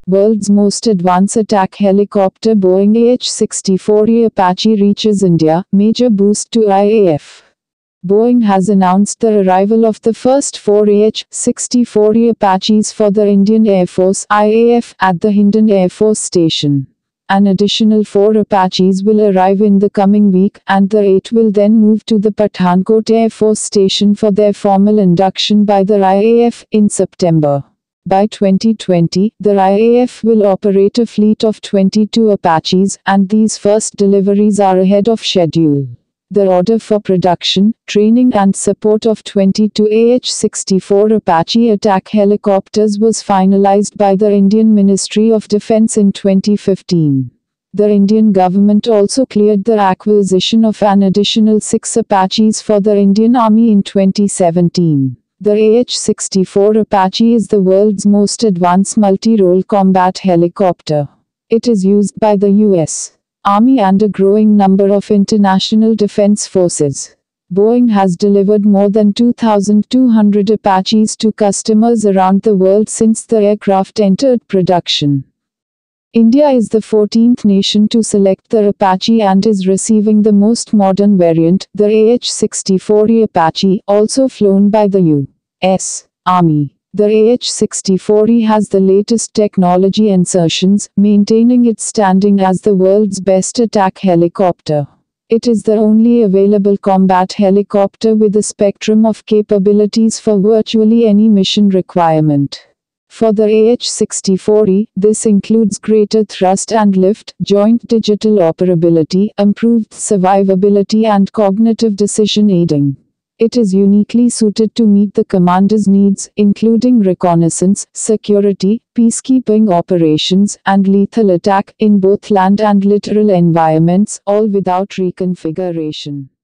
World's most advanced attack helicopter Boeing AH-64E Apache reaches India, major boost to IAF. Boeing has announced the arrival of the first 4 AH-64E Apaches for the Indian Air Force (IAF) at the Hindan Air Force Station. An additional 4 Apaches will arrive in the coming week, and the 8 will then move to the Pathankot Air Force Station for their formal induction by the IAF in September. By 2020, the IAF will operate a fleet of 22 Apaches, and these first deliveries are ahead of schedule. The order for production, training and support of 22 AH-64 Apache attack helicopters was finalized by the Indian Ministry of Defence in 2015. The Indian government also cleared the acquisition of an additional 6 Apaches for the Indian Army in 2017. The AH-64 Apache is the world's most advanced multi-role combat helicopter. It is used by the U.S. Army and a growing number of international defense forces. Boeing has delivered more than 2,200 Apaches to customers around the world since the aircraft entered production. India is the 14th nation to select the Apache and is receiving the most modern variant, the AH-64E Apache, also flown by the U.S. Army. The AH-64E has the latest technology insertions, maintaining its standing as the world's best attack helicopter. It is the only available combat helicopter with a spectrum of capabilities for virtually any mission requirement. For the AH-64E, this includes greater thrust and lift, joint digital operability, improved survivability and cognitive decision aiding. It is uniquely suited to meet the commander's needs, including reconnaissance, security, peacekeeping operations, and lethal attack, in both land and littoral environments, all without reconfiguration.